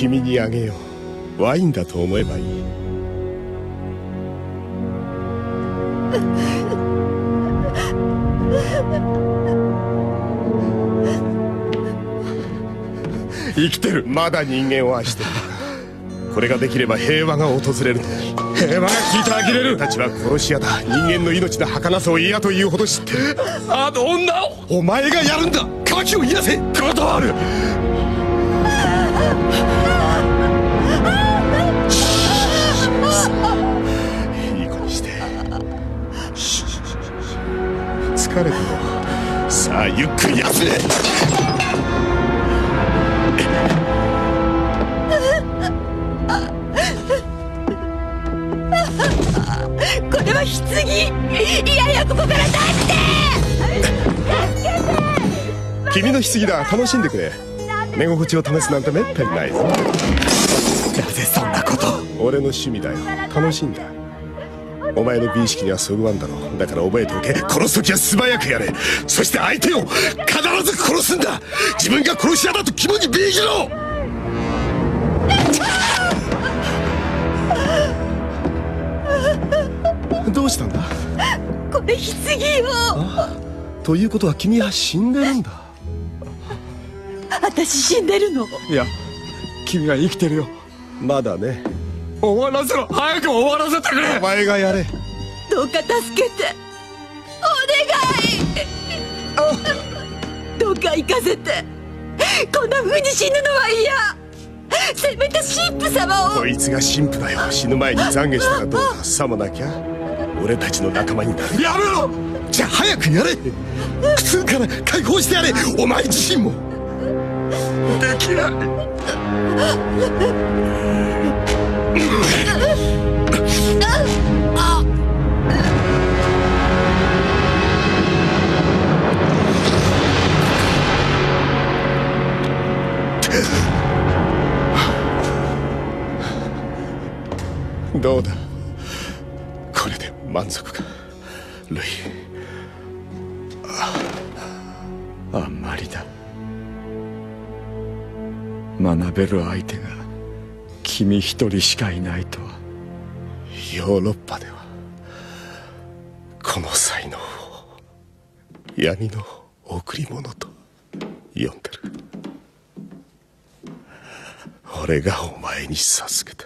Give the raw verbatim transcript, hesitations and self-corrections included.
君にあげよう。ワインだと思えばいい。生きてる。まだ人間を愛してる。これができれば平和が訪れるのだ。平和が聞いてあげれる。たちは殺し屋だ。人間の命の儚さを嫌というほど知ってる。あの女をお前がやるんだ。渇きを癒せ。断る。いい子にして。疲れてもさあゆっくり休め。 これは棺。いやいやここから出して君の棺だ。楽しんでくれ。寝心地を試すなんてめったにないぞ。なぜそんなこと。俺の趣味だよ。楽しんだ。お前の美意識にはそぐわんだろう。だから覚えておけ。殺す時は素早くやれ。そして相手を必ず殺すんだ。自分が殺し屋だと肝に銘じろ。どうしたんだ。 これ棺よ。 ああ、ということは君は死んでるんだ。 私死んでるの。 いや、君は生きてるよ。まだね。終わらせろ。早く終わらせてくれ。お前がやれ。 どうか助けてお願い。どうか行かせて。こんな風に死ぬのは嫌。せめて神父様を。 こいつが神父だよ。死ぬ前に懺悔したらどうだ。さもなきゃ俺たちの仲間になる。やめろ。じゃあ早くやれ。苦痛から解放してやれ。お前自身も。できない。どうだ。これで満足かルイ。ああ、あんまりだ。学べる相手が君一人しかいないとは。ヨーロッパではこの才能を闇の贈り物と呼んでる。俺がお前に授けた。